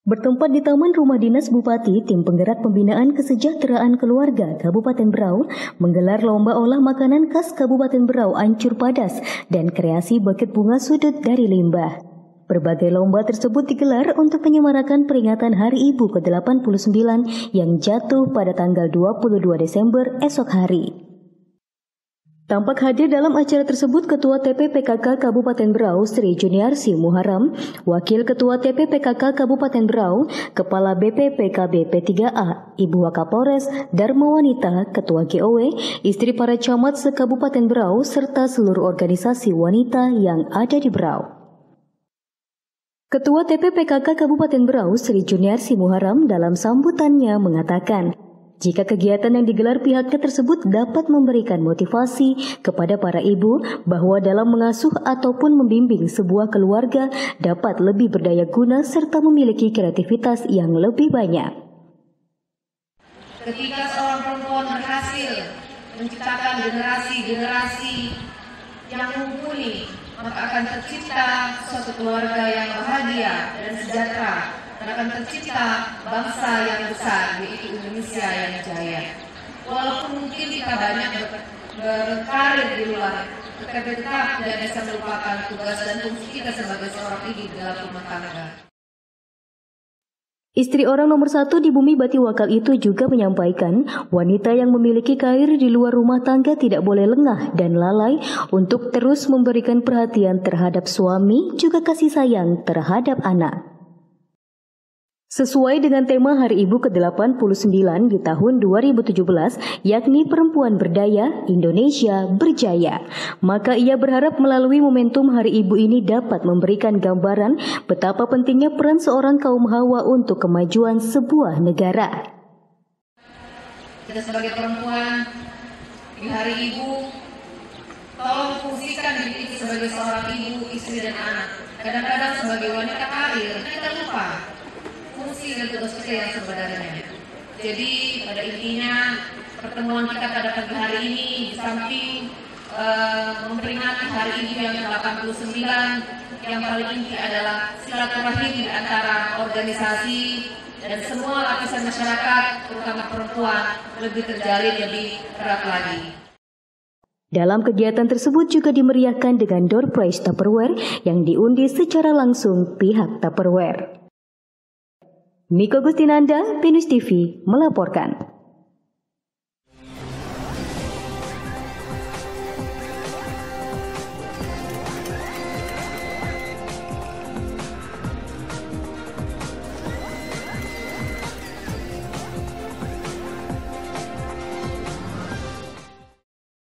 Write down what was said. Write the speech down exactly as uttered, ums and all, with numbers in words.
Bertempat di Taman Rumah Dinas Bupati, tim penggerak pembinaan kesejahteraan keluarga Kabupaten Berau menggelar lomba olah makanan khas Kabupaten Berau Ancur Padas dan kreasi buket bunga sudut dari limbah. Berbagai lomba tersebut digelar untuk menyemarakan peringatan Hari Ibu ke delapan puluh sembilan yang jatuh pada tanggal dua puluh dua Desember esok hari. Tampak hadir dalam acara tersebut Ketua T P P K K Kabupaten Berau Sri Juniarsi Muharram, Wakil Ketua T P P K K Kabupaten Berau, Kepala B P P K B P tiga A, Ibu Wakapolres, Dharma Wanita, Ketua G O W, istri para camat se-Kabupaten Berau, serta seluruh organisasi wanita yang ada di Berau. Ketua T P P K K Kabupaten Berau Sri Juniarsi Muharram dalam sambutannya mengatakan, jika kegiatan yang digelar pihaknya tersebut dapat memberikan motivasi kepada para ibu bahwa dalam mengasuh ataupun membimbing sebuah keluarga dapat lebih berdaya guna serta memiliki kreativitas yang lebih banyak. Ketika seorang perempuan berhasil menciptakan generasi-generasi yang mumpuni, maka akan tercipta suatu keluarga yang bahagia dan sejahtera. Akan tercipta bangsa yang besar, yaitu Indonesia yang jaya. Walaupun mungkin kita banyak berkarir di luar, tetapi tetap tidak bisa melupakan tugas dan fungsi kita sebagai seorang ibu dalam rumah tangga. Istri orang nomor satu di bumi Bati Wakal itu juga menyampaikan, wanita yang memiliki karir di luar rumah tangga tidak boleh lengah dan lalai untuk terus memberikan perhatian terhadap suami, juga kasih sayang terhadap anak. Sesuai dengan tema Hari Ibu ke delapan puluh sembilan di tahun dua ribu tujuh belas, yakni Perempuan Berdaya, Indonesia Berjaya, maka ia berharap melalui momentum Hari Ibu ini dapat memberikan gambaran betapa pentingnya peran seorang kaum hawa untuk kemajuan sebuah negara. Kita sebagai perempuan di Hari Ibu, tolong fungsikan diri kita sebagai seorang ibu, istri dan anak. Kadang-kadang sebagai wanita karir, kita lupa fungsi dan tugas kita yang sebenarnya. Jadi pada intinya pertemuan kita pada pagi hari ini di samping uh, memperingati Hari Ibu yang ke delapan puluh sembilan, yang paling inti adalah silaturahim di antara organisasi dan semua lapisan masyarakat, terutama perempuan, lebih terjalin lebih erat lagi. Dalam kegiatan tersebut juga dimeriahkan dengan door prize Tupperware yang diundi secara langsung pihak Tupperware. Miko Gustinanda, Pinus T V, melaporkan.